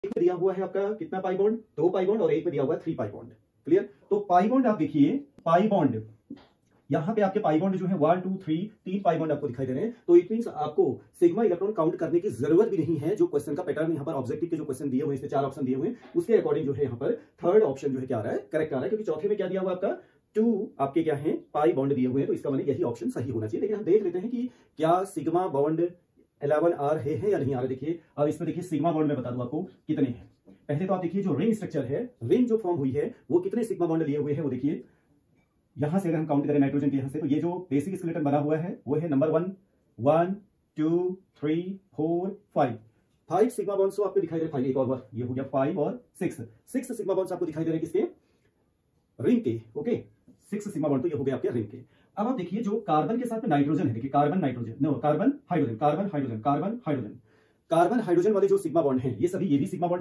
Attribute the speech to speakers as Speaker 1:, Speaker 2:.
Speaker 1: एक में दिया हुआ है आपका कितना पाई बॉन्ड, 2 पाई बॉन्ड, और एक में दिया हुआ है 3 पाई बॉन्ड। क्लियर। तो पाई बॉन्ड आप देखिए, पाई बॉन्ड यहां पे आपके पाई बॉन्ड जो है 1 2 3 3 पाई बॉन्ड आपको दिखाई दे रहे हैं। तो इट मींस आपको सिग्मा इलेक्ट्रॉन काउंट करने की जरूरत भी नहीं है। जो क्वेश्चन का पैटर्न यहां पर ऑब्जेक्टिव के जो क्वेश्चन दिए हुए हैं, इसमें 4 ऑप्शन दिए हुए हैं, उसके अकॉर्डिंग जो है यहां पर थर्ड ऑप्शन जो है क्या आ रहा है, करेक्ट आ रहा है। क्योंकि चौथे में क्या दिया हुआ आपका 2 आपके क्या है, पाई बॉन्ड दिए हुए हैं, तो इसका मतलब यही ऑप्शन सही होना चाहिए। लेकिन हम देख लेते हैं कि क्या सिग्मा बॉन्ड 11 आ रहे हैं या नहीं आ रहे। देखिए अब इसमें देखिए सिग्मा बॉन्ड में बता दूं आपको कितने हैं। पहले तो आप देखिए जो रिंग स्ट्रक्चर है, रिंग जो फॉर्म हुई है, वो कितने सिग्मा बॉन्ड लिए हुए हैं वो देखिए। यहां से अगर हम काउंट करें नाइट्रोजन के यहां से, तो ये जो बेसिक स्केलेटन बना हुआ है वो है नंबर 1 1 2 3 4 5 सिग्मा बॉन्ड्स तो आपको दिखाई दे रहे हैं। एक और बार ये हो गया 5 और 6 सिग्मा बॉन्ड्स आपको दिखाई दे रहे हैं किसके, रिंग के। ओके 6 सिग्मा बॉन्ड तो ये हो गया आपके रिंग के। अब आप देखिए जो कार्बन के साथ में नाइट्रोजन है, देखिए carbon nitrogen, no carbon hydrogen, carbon hydrogen, carbon hydrogen, carbon hydrogen वाले जो सिग्मा बॉन्ड हैं, ये सभी ये भी सिग्मा बॉन्ड